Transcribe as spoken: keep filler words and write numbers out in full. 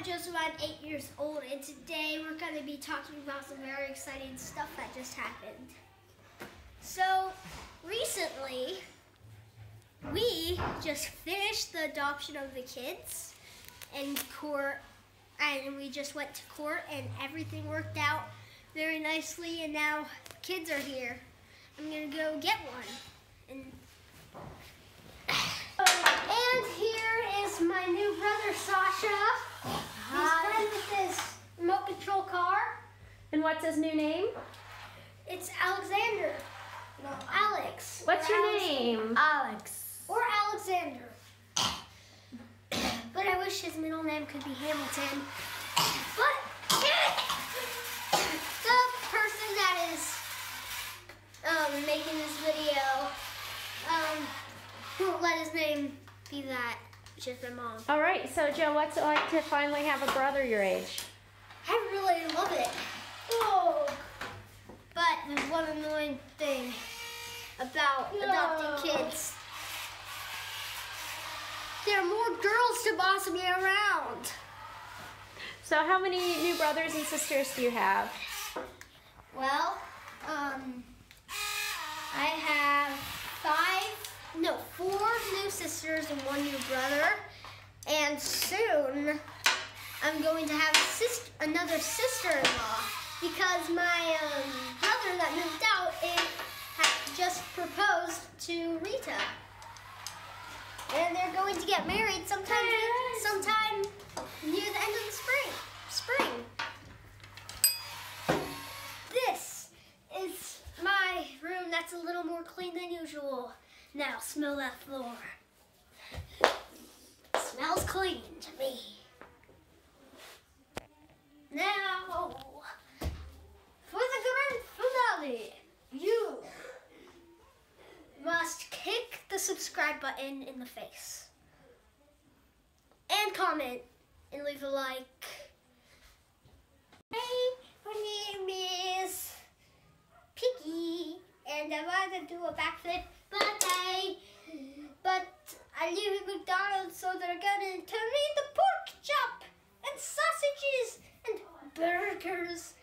Joseph. I'm eight years old, and today we're going to be talking about some very exciting stuff that just happened. So, recently, we just finished the adoption of the kids in court, and we just went to court, and everything worked out very nicely, and now kids are here. I'm going to go get one. And, and here is my new brother, Sasha. He's playing with his remote control car. And what's his new name? It's Alexander. No, Alex. What's or your Alex name? Alex. Or Alexander. But I wish his middle name could be Hamilton. But the person that is um, making this video um, won't let his name be that. It's just my mom. All right, so Joe, what's it like to finally have a brother your age? I really love it. Oh. But there's one annoying thing about no. adopting kids. There are more girls to boss me around. So how many new brothers and sisters do you have? Well, um, I have five, no, four new sisters and one new brother. And soon, I'm going to have a sister, another sister-in-law, because my um, brother that moved out it had just proposed to Rita. And they're going to get married sometime, sometime near the end of the spring. Spring. This is my room that's a little more clean than usual. Now smell that floor. It smells clean to me. Now, for the grand finale, you must kick the subscribe button in the face. And comment and leave a like. Hey, my name is Piggy, and I want to do a backflip, but I, but I live in McDonald's, so they're gonna turn me into pork chop and sausages and burgers.